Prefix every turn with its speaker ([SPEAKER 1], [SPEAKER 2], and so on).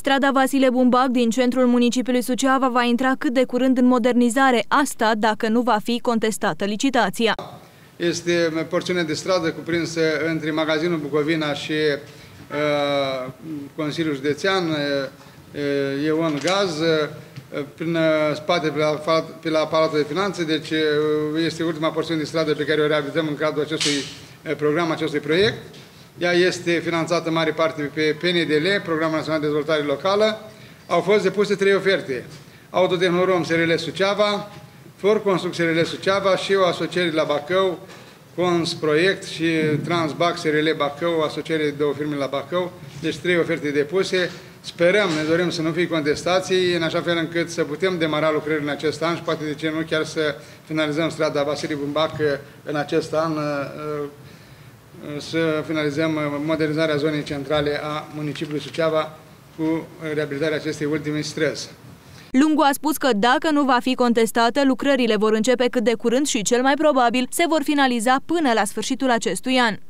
[SPEAKER 1] Strada Vasile Bumbac din centrul municipiului Suceava va intra cât de curând în modernizare, asta dacă nu va fi contestată licitația.
[SPEAKER 2] Este porțiunea de stradă cuprinsă între magazinul Bucovina și Consiliul Județean, Ion Gaz, prin spate pe la Palatul de Finanțe, deci este ultima porțiune de stradă pe care o realizăm în cadrul acestui program, acestui proiect. Ea este finanțată în mare parte pe PNDL, Programul Național de Dezvoltare Locală. Au fost depuse 3 oferte: Autotehnorom SRL Suceava, For Construct SRL Suceava și o asociere la Bacău, Cons Proiect și Transbac SRL Bacău, o asociere de 2 firme la Bacău. Deci 3 oferte depuse. Sperăm, ne dorim să nu fie contestații, în așa fel încât să putem demara lucrările în acest an și poate de ce nu chiar să finalizăm strada Vasile Bumbac în acest an, să finalizăm modernizarea zonei centrale a municipiului Suceava cu reabilitarea acestei ultime străzi.
[SPEAKER 1] Lungu a spus că dacă nu va fi contestată, lucrările vor începe cât de curând și cel mai probabil se vor finaliza până la sfârșitul acestui an.